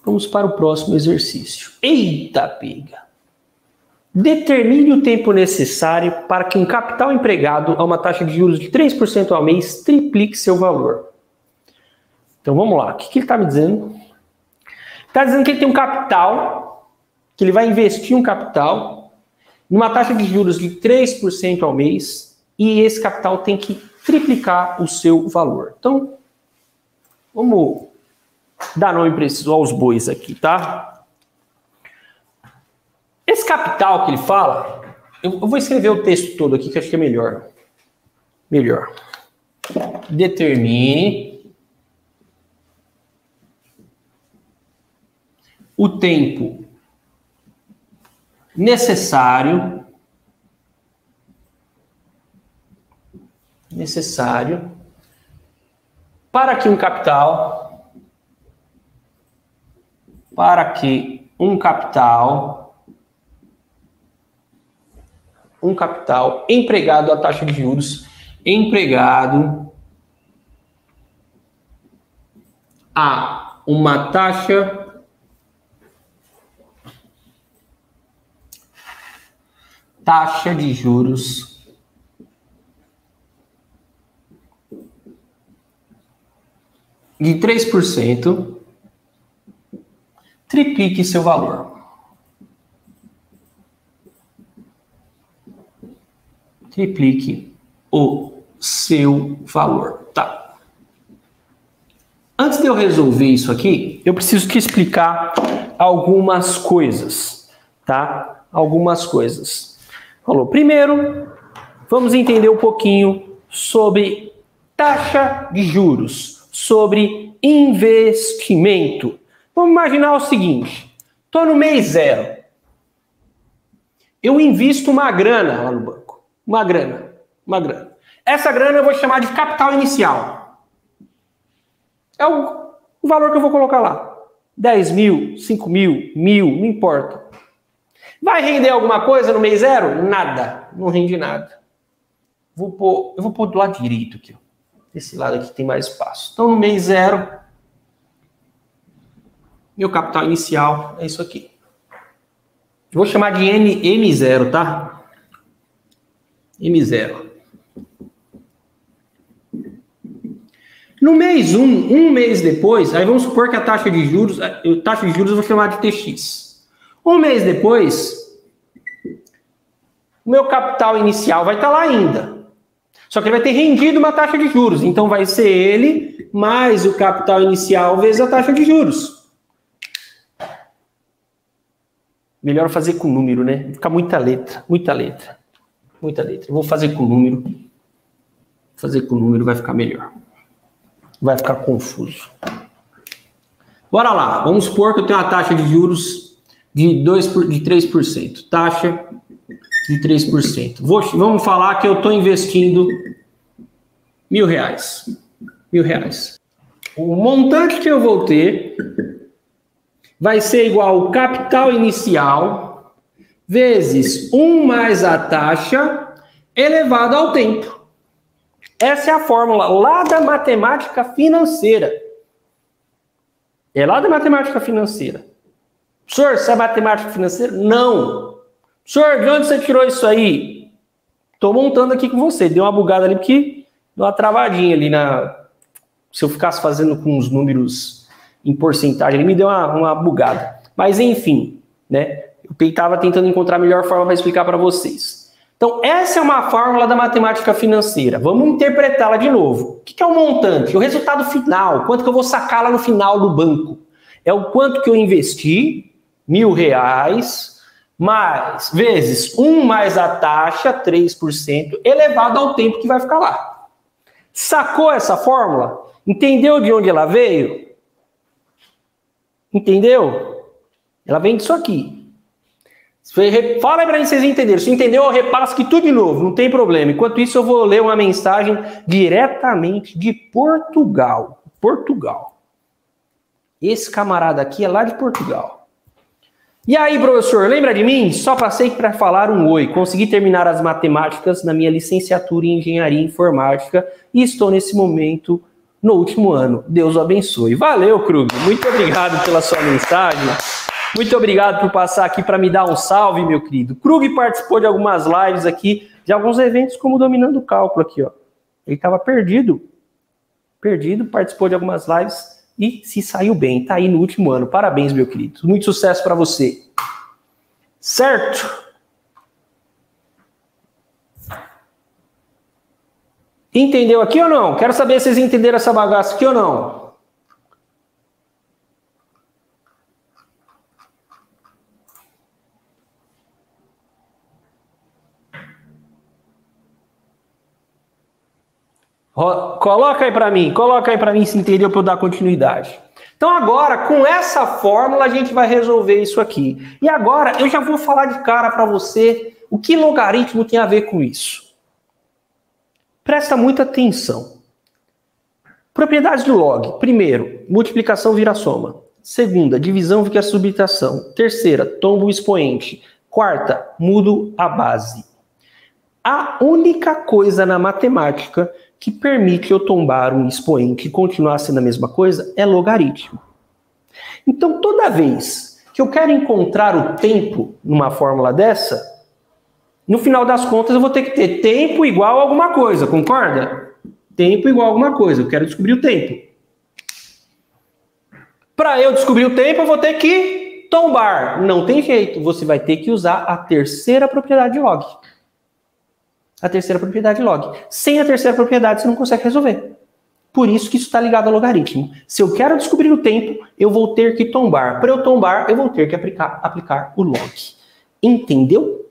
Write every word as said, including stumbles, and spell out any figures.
Vamos para o próximo exercício. Eita, pega! Determine o tempo necessário para que um capital empregado a uma taxa de juros de três por cento ao mês triplique seu valor. Então vamos lá. O que, que ele está me dizendo? Está dizendo que ele tem um capital, que ele vai investir um capital numa taxa de juros de três por cento ao mês e esse capital tem que triplicar o seu valor. Então, vamos dar nome preciso aos bois aqui, tá? Esse capital que ele fala, eu vou escrever o texto todo aqui que eu acho que é melhor. Melhor. Determine o tempo necessário necessário para que um capital para que um capital um capital empregado à taxa de juros empregado a uma taxa taxa de juros de três por cento triplique seu valor. Triplique o seu valor. Tá. Antes de eu resolver isso aqui, eu preciso te explicar algumas coisas, tá? Algumas coisas. Falou. Primeiro, vamos entender um pouquinho sobre taxa de juros, sobre investimento. Vamos imaginar o seguinte, estou no mês zero. Eu invisto uma grana lá no banco. Uma grana, uma grana. Essa grana eu vou chamar de capital inicial. É o, o valor que eu vou colocar lá. dez mil, cinco mil, mil, não importa. Vai render alguma coisa no mês zero? Nada, não rende nada. Vou pôr, eu vou pôr do lado direito aqui. Ó. Esse lado aqui tem mais espaço. Então no mês zero, meu capital inicial é isso aqui. Eu vou chamar de N, M zero, tá? M zero. No mês um, um mês depois, aí vamos supor que a taxa de juros, a taxa de juros eu vou chamar de T X. Um mês depois, o meu capital inicial vai estar lá ainda. Só que ele vai ter rendido uma taxa de juros. Então vai ser ele mais o capital inicial vezes a taxa de juros. Melhor fazer com número, né? Fica muita letra, muita letra. Muita letra. Eu vou fazer com número. Fazer com número vai ficar melhor. Vai ficar confuso. Bora lá. Vamos supor que eu tenho uma taxa de juros de, dois por, de três por cento. Taxa de três por cento. Vou, vamos falar que eu estou investindo mil reais. Mil reais. O montante que eu vou ter vai ser igual ao capital inicial vezes um mais a taxa elevado ao tempo. Essa é a fórmula lá da matemática financeira. É lá da matemática financeira. Senhor, você é matemática financeira? Não. Senhor, de onde você tirou isso aí? Estou montando aqui com você. Deu uma bugada ali porque deu uma travadinha ali na... Se eu ficasse fazendo com os números em porcentagem, ele me deu uma, uma bugada. Mas enfim, né? Eu estava tentando encontrar a melhor forma para explicar para vocês. Então, essa é uma fórmula da matemática financeira. Vamos interpretá-la de novo. O que é o montante? O resultado final. Quanto que eu vou sacar lá no final do banco? É o quanto que eu investi, mil reais, mais, vezes um mais a taxa, três por cento, elevado ao tempo que vai ficar lá. Sacou essa fórmula? Entendeu de onde ela veio? Entendeu? Ela vem disso aqui. Fala aí pra vocês entenderem. Se entendeu, eu repasso aqui tudo de novo, não tem problema. Enquanto isso, eu vou ler uma mensagem diretamente de Portugal. Portugal. Esse camarada aqui é lá de Portugal. E aí, professor, lembra de mim? Só passei para falar um oi. Consegui terminar as matemáticas na minha licenciatura em Engenharia Informática e estou nesse momento no último ano. Deus o abençoe. Valeu, Krug. Muito obrigado pela sua mensagem. Muito obrigado por passar aqui para me dar um salve, meu querido. Krug participou de algumas lives aqui, de alguns eventos como Dominando o Cálculo aqui, ó. Ele estava perdido. Perdido, participou de algumas lives e se saiu bem. Tá aí no último ano. Parabéns, meu querido. Muito sucesso para você. Certo? Entendeu aqui ou não? Quero saber se vocês entenderam essa bagaça aqui ou não. Coloca aí para mim, coloca aí para mim se entendeu para eu dar continuidade. Então agora, com essa fórmula, a gente vai resolver isso aqui. E agora, eu já vou falar de cara para você o que logaritmo tem a ver com isso. Presta muita atenção. Propriedades do log. Primeiro, multiplicação vira soma. Segunda, divisão vira subtração. Terceira, tombo o expoente. Quarta, mudo a base. A única coisa na matemática que permite eu tombar um expoente e continuar sendo a mesma coisa é logaritmo. Então, toda vez que eu quero encontrar o tempo numa fórmula dessa, no final das contas eu vou ter que ter tempo igual a alguma coisa, concorda? Tempo igual a alguma coisa, eu quero descobrir o tempo. Para eu descobrir o tempo, eu vou ter que tombar. Não tem jeito, você vai ter que usar a terceira propriedade de log. A terceira propriedade log. Sem a terceira propriedade, você não consegue resolver. Por isso que isso está ligado ao logaritmo. Se eu quero descobrir o tempo, eu vou ter que tombar. Para eu tombar, eu vou ter que aplicar, aplicar o log. Entendeu?